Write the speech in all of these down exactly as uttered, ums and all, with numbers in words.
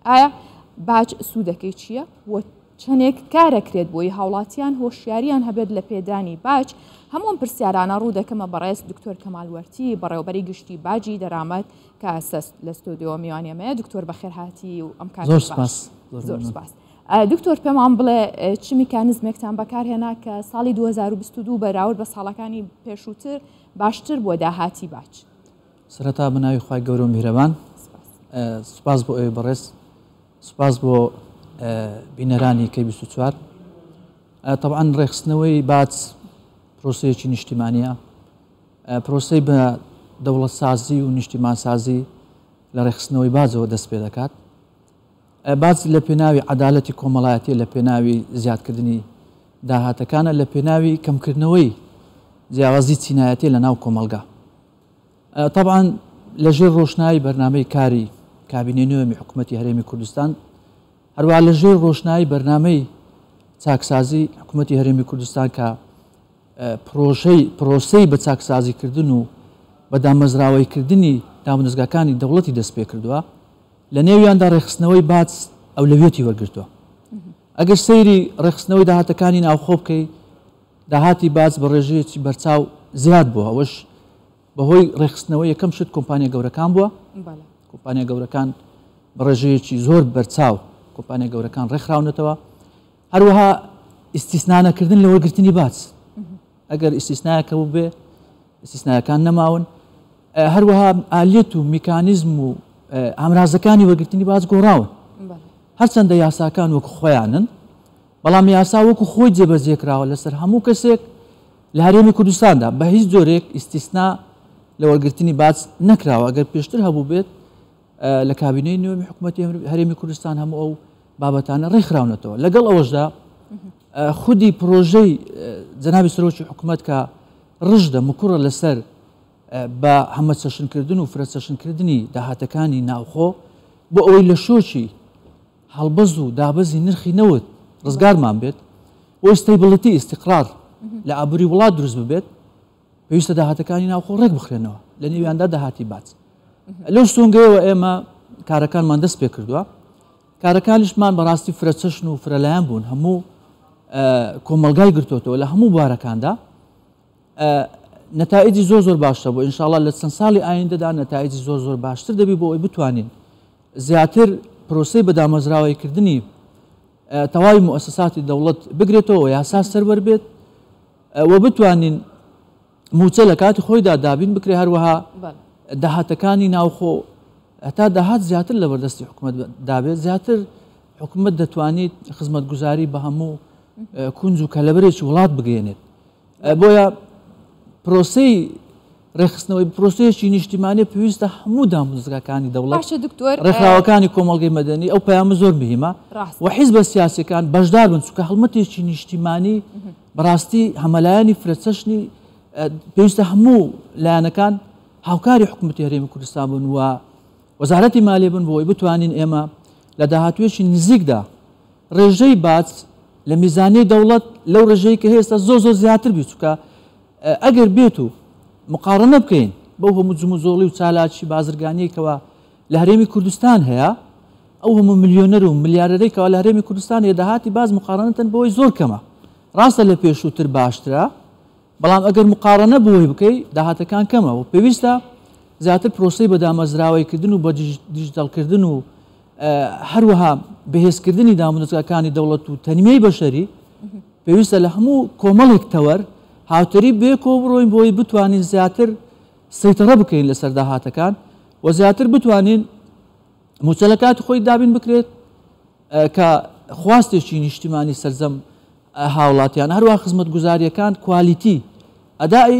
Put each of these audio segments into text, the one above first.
ئایا باج سوودەکەی چییە و چەندێک کارەکرێت بۆی هاوڵاتیان هۆشیاریان هەبێت لە پێدانی باج هەموو پرسیارانە ڕوو دەکەمە بەڕێز دکتۆر کەمالوەرتی بەڕێوەبەری گشتی باجی دەرامەت کە لە ستۆدیۆ میوانیەمەیە دکتۆر بەخێرهاتی و ئەم کار زۆر سپاس زۆر سپاس دکتۆر پێمان بڵێ چ میکانیزمێکتان بەکارهێنا کە ساڵی دوو هەزار و بیست و دوو بەراورد بە ساڵەکانی پێشووتر باشتر بۆ داهاتی باج سەرەتا بناوی خوای گەورە و میهرەبان سپاس بۆ ئەوەی بەڕێز سپاس بۆ بینەرانی کەی بیست و چوار طبعا ڕێخستنەوەی باج پرۆسەیەکی نیشتیمانیە پرۆسەی بە دەوڵەت سازی و نیشتیمان سازی لە ڕێخستنەوەی باجەوە دەست پێ دەکات باج لە پێناوی عەدالەتی کۆمەڵایەتی لە پێناوی زیادکردنی داهاتەکانە لە پێناوی کەمکردنەوەی جیاوازی چینایەتی لە ناو کۆمەلگا طبعا لەژێر ڕۆشنایی بەرنامەی کاری کابینەی نوێمی حکوومەتی هەرێمی کوردستان هەروە لەژێر ڕۆشنایی بەرنامەی چاکسازی حکوومەتی هەرێمی کوردستان کە پرۆژەی پرۆسەی بە چاکسازیکردن و بە دامەزراوەیکردنی دامەزگاکانی دەوڵەتی دەست پێ کردووە لە نێویاندا ڕێخستنەوەی باج ئەولەویەتی وەرگرتووە ئەگەر سەیری ڕێخستنەوەی داهاتەکانی ناوخۆ بکەی داهاتی باج بە ڕێژەیەکی بەرچاو زیاد بووە ئەوەش بەهۆی ڕێخستنەوەی یەکەم شت کۆمپانیا گەورەکان بووە کۆمپانیا گەورەکان بە ڕێژەیەکی زۆر بەرچاو کۆمپانیا گەورەکان ڕێکخراونەتەوە هەروەها ئیستیسنانەکردن لە وەرگرتنی باج ئەگەر ئیستیسنایەکە بوو بێ ئیستیسنایەکان نەماون هەروەها ئالیەت و میکانیزم و ئامرازەکانی وەرگرتنی باج گۆڕاون هەرچەندە یاساکان وەکو خۆیانن بەڵام یاسا وەکو خۆی جێبەجێکراوە لەسەر هەموو کەسێک لە هەرێمی کوردستاندا بە هیچ جۆرێک ئیستیسنا لە وەرگرتنی باج نەکراوە ئەگەر پێشتر هەبوو بێت لە کابینەی نوێمی حکوومەتی هەرێمی کوردستان هەموو ئەو بابەتانە ڕێکخراونەتەوە لەگەڵ ئەوەشدا خودی پرۆژەی جەنابی سەرۆکی حکوومەت کە ڕژدە مکوڕە لەسەر بە هەمە چەشنکردن و فرە چەشنکردنی داهاتەکانی ناوخۆ بۆ ئەوەی لە شۆکی هەڵبەز و دابەزی نرخی نەوت ڕزگارمان بێت بۆ ئستەیبڵەتی ئیستیقرار لە ئابووری وڵات دروست ببێت پێویستە داهاتەکانی ناوخۆ ڕێک بخرێنەوە لە نێویاندا داهاتی باج لەو سۆنگەیەوە ئێمە کارەکانمان دەست پێ کردووە کارەکانیشمان بەڕاستی فرە چەشن و فرەلایەن بوون هەموو کۆمەلگای گرتوتەوە لە هەموو بوارەکاندا نەتائیجی زۆر زۆر باشتە بۆ ئینشاءڵڵا لە چەند ساڵی ئایندەدا نەتائیجی زۆر زۆر باشتر دەبی بۆ ئەوی بتوانین زیاتر پرۆسەی بە دامەزراوەیکردنی تەواوی موسساتی دەوڵەت بگرێتەوە یاسا سەروەر بێت و بتوانین موچە لە کاتی خۆیدا دابین بکرێ هەروەها داهاتەکانی ناوخۆ هەتا داهات زیاتر لە بەردەستی حکوومەت دابێت زیاتر حکوومەت دەتوانیت خزمەتگوزاری بە هەموو کونج و کەلەبەرێکی وڵات بگەێنێت بۆیە پرۆسەی ڕێخستنەوەی پرۆسەیەکی نیشتیمانی پێویستە هەموو دامەزراکانی دەوڵەت ڕێکخراوەکانی کۆمەڵگەی مەدەنی ئەو پەیامە زۆر مهمە و حیزبە سیاسیەکان بەشدار بن چونکە هەڵمەتێکی نیشتیمانی بەڕاستی هەمەلایەنی فرەچەشنی پێویستە هەموو لایەنەکان هاوکاری حکوومەتی هەرێمی کوردستان بن و وەزارەتی مالیە بن بۆی بتوانین ئێمە لە داهاتوێکی نزیکدا ڕێژەی باج لە میزانەی دەوڵەت لەو ڕێژەی کە هێستا زۆر زۆر زیاتر بی چونکە ئەگەر بێت و مقارنە بکەین بەو هەموو جموزۆڵی و چالاکی بازرگانیەکەوە لە هەرێمی کوردستان هەیە ئەو هەموو ملیۆنەر و ملیارەرێکەوە لە هەرێمی کوردستان هەیە داهاتی باز مقارنەتەن بۆی زۆر کەمە ڕاستە لە پێشووتر باشترە بەڵام ئەگەر مقارنە بۆی بکەی داهاتەکان کەمە و پێویستە زیاتر پرۆسەی بە دامەزراوەیکردن و بە دیژیتاڵکردن و هەروەها بەهێزکردنی دامەزراکانی دەوڵەت و تەنیمەی بەشەری پێویستە لە هەموو کۆمەڵێک تەوەر هاوتەری بێکۆ بڕۆین بۆی بتوانین زیاتر سەیتەڕە بکەین لەسەر داهاتەکان و زیاتر بتوانین موچە لە کاتی خۆی دابین بکرێت کە خواستێکی نیشتیمانی سەرجەم هاوڵاتیان هەروە خزمەتگوزاریەکان کوالیتی ئەدای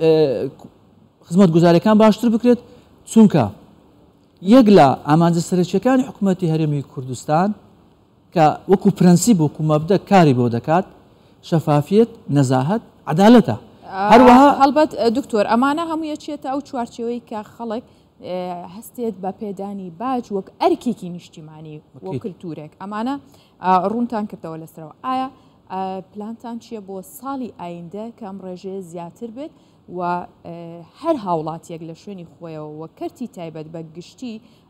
خزمەتگوزاریەکان باشتر بکرێت چونکە یەک لە ئامانجە سەرچیەکانی حکوومەتی هەرێمی کوردستان کە وەکو پرەنسیب وەکو مەبدە کاری بۆ دەکات شەفافیت نەزاهەت عەدالەتە هەروەها هەڵبەت دکتۆر ئەمانە هەموو یەکێتە ئەو چوارچێوەی کە خەڵک هەستێت بە پێدانی باج وەک ئەرکێکی نیشتیمانی وە کللتورێک ئەمانە ڕوونتان کردەوە لەسەرەوە ئایا پلانتان چییە بۆ ساڵی ئایندە کە ئەم ڕێژەیە زیاتر بێت و هەر هاوڵاتیەک لە شوێنی خۆیەوە وە کەرتی تایبەت بە گشتی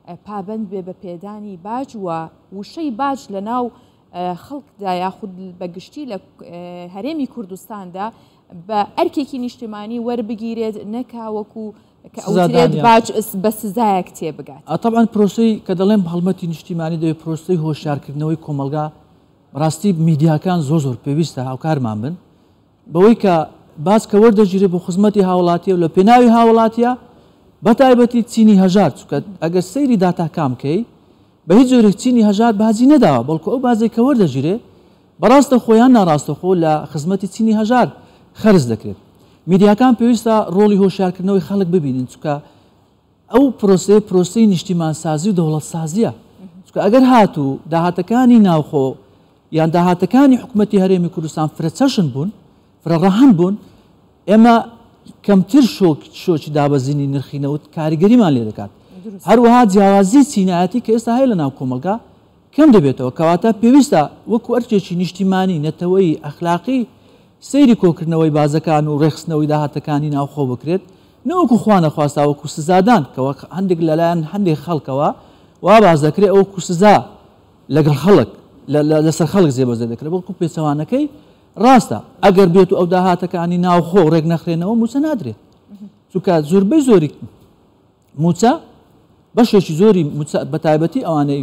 پابند بێ بە پێدانی باج و وشەی باج لە ناو خەڵکدا یاخود بەگشتی لە هەرێمی کوردستاندا بە ئەرکێکی نیشتیمانی وەربگیرێت نەکاوەکو کە ئەوترێت باج بە سزایەک تێبگات. طبعاً پرۆسەی کە دەڵێم هەڵمەتی نیشتیمانی دەوێت پرۆسەی هۆشیارکردنەوەی کۆمەلگا ڕاستی میدیاکان زۆر زۆر پێویستە هاوکارمان بن بەوەی کە باز کە وەردەگیرێت بۆ خزمەتی هاوڵاتیە و لە پێناوی هاوڵاتیە بە تایبەتی چینی هەژار چکە ئەگەر سەیری داتاکام بکەی بە هیچ جۆرێک چینی هەژار بازی نەداوە بەڵکو ئەو بازێک کە وەردەگیرێ بەڕاستە خۆیان ناڕاستەخۆ لە خزمەتی چینی هەژار خەرج دەکرێت. میدیاکان پێویستە ڕۆڵی هۆشیارکردنەوەی خەڵک ببینن چکە ئەو پرۆسەیە پرۆسەی نیشتیمان سازی و دەوڵەت سازیە چکە ئەگەر هاتوو داهاتەکانی ناوخۆ یان داهاتەکانی حکوومەتی هەرێمی کوردستان فرەچەشن بوون فرەڕەهەن بوون ئێمە کەمتر شۆکی دابەزینی نرخینەوت کاریگەریمان لێ دەکات. هەروەها جیاوازی چینایەتی کە ئێستا هەیە لە ناو کۆمەلگا کەم دەبێتەوە کەواتە پێویستە وەکو ئەرکێکی نیشتیمانی نەتەوەی ئەخلاقی سەیری کۆکردنەوەی بازەکان و ڕێخستنەوەی داهاتەکانی ناوخۆ بکرێت نەوەکو خوانە خواستا وەکو سزادان کەەوە هەندێک لەلایەن هەندێک خەڵکەوە وا باز دەکرێت ئەو کوسزا لەگەڵ خەڵک لەسەر خەڵک زێبەزێ دەکرێت بەڵکو پێچەوانەکەی ڕاستە ئەگەر بێت و ئەو داهاتەکانی ناوخۆ ڕێک نەخرێنەوە موچە نادرێت چونکە زۆربەی زۆری موچە بەشێکی زۆری بە تایبەتی ئەوانەی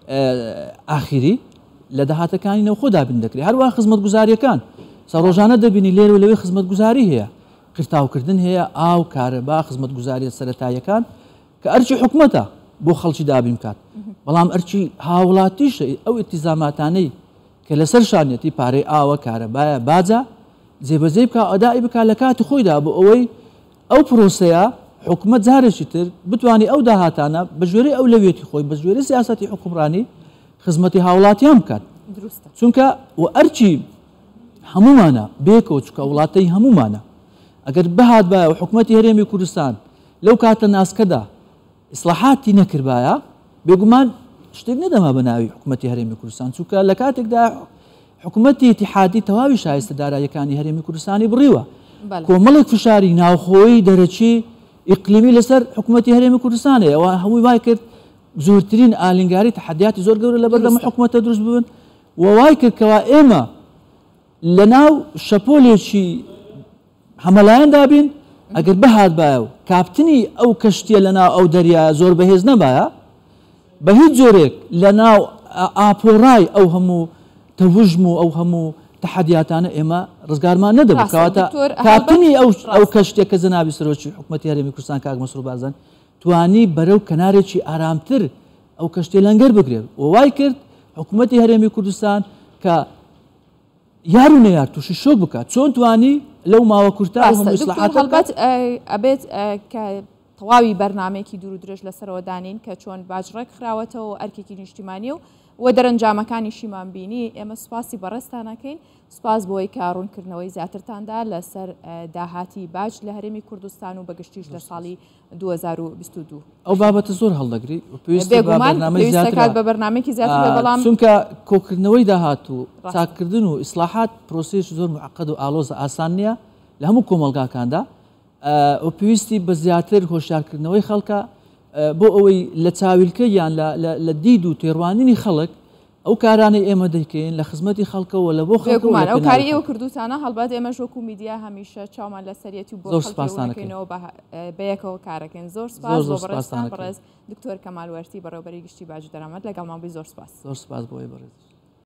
ئاخیری لە داهاتەکانی نەوخۆ دابین دەکرێت هەروە خزمەت گوزاریەکان ڕۆژانە دەبینی لێر و لەوەی خزمەت گوزاری هەیە قرتاوکردن هەیە ئاو کارەبا خزمەت گوزاریە سەرەتاییەکان کە ئەرچی حکومەتە بۆ خەڵکی دابین بکات بەڵام ئەرچی هاوڵاتیشە ئەو ئیتیزاماتانەی کە لەسەر شانێتی پارەی ئاوە کارەبایە باجە جێبەجێ بکە ئەدای بکات لە کاتی خۆیدا بۆ ئەوەی ئەو پرۆسەیە حکومەت جارێکی تر بتوانێت ئەو داهاتانە بە ژێرەی ئەو لەوێتی خۆی بە ژێرەی سیاسەتی حکومڕانی خزمەتی هاوڵاتیان بکات چونکە و ئەرچی هەمومانە بێکەوە چکە وڵاتەی هەمومانە ئەگەر بەهات بایە و حکوومەتی هەرێمی کوردستان لەو کاتە ناسکەدا ئیسلاحاتی نەکردبایە بێگومان شتێک نەدەما بە ناوی حکوومەتی هەرێمی کوردستان چونکە لە کاتێکدا حکوومەتی ئیتیحادی تەواوی شایستە داراییەکانی هەرێمی کوردستانی بڕیوە کۆمەڵێک فشاری ناوخۆیی دەرەچی ئیقلیمی لەسەر حکوومەتی هەرێمی کوردستانەیە ئەوە هەمووی وای کرد زۆرترین ئالینگاری تەحەدیاتی زۆر گەورە لەبەر لەمە حکوومەتە دروست ببن و وای کرد کەوا ئێمە لە ناو شەپۆلێکی هەمەلایەن دابین ئەگەر بەهات بایە و کاپتنی ئەو کەشتیە لە ناو ئەو دەریایە زۆر بەهێز نەبایە بە هیچ جۆرێک لە ناو ئاپۆڕای ئەو هەموو تەوژم و ئەو هەموو تەحەدیاتانە ئێمە ڕزگارمان نەدەبێت کەواتە کاپتنی ئەو کەشتێک کە جەنابی سەرۆکی حکوومەتی هەرێمی کوردستان کاک مەسرور بارزان توانی بەرەو کەنارێکی ئارامتر ئەو کەشتێ لەنگەر بگرێت و وای کرد حکوومەتی هەرێمی کوردستان کە یار و نەیار تووشی شۆک بکات چۆن توانی لەو ماوە کورتا هەڵبەت ئەبێت کە تەواوی بەرنمەیەکی دوور و درێژ لەسەرەوە دانین کە چۆن باجڕێک خراوەتەوە ئەرکێکی نیشتیمانی و وە دەرەنجامەکانیشیمان بینی ئێمە سوپاسی بەڕێستانەکەین سوپاس بۆی کارڕوونکردنەوەی زیاترتاندا لەسەر داهاتی باج لە هەرێمی کوردستان و بەگشتیش لە ساڵی دوو هەزار و بیست و دوو ئەو بابەتە زۆر هەڵدەگری پێویستەکات بە بەرنمێکی زیاتر بەڵام چونکە کۆکردنەوەی داهات و چاکردن و ئیسلاحات پرۆسەیەکی زۆر معقەد و ئالۆزە ئاسان نییە لە هەموو کۆمەلگاکاندا ئەو پێویستی بە زیاتر هۆشیارکردنەوەی خەڵکە بۆ ئەوەی لە چاویلکە یان لە دید و تێڕوانینی خەڵک ئەو کارانەی ئێمە دەیکەین لە خزمەتی خەڵکەوە لە بۆ خەڵکمان ئەو کاری ئێوە کردوتانە هەڵبەت ئێمە ژۆکو میدیا هەمیشە چاومان لە سەرەتی و بۆ خەڵکەکەینەوە بەیەکەوە کارەکەین زۆر سپاس بۆ بەڕێستان بەڕێز دکتۆر کەمال وەرتی بەڕێوەبەری گشتی باج دەرامەت لەگەڵمان بی زۆر سپاس زۆر سپاس بۆی بەڕێز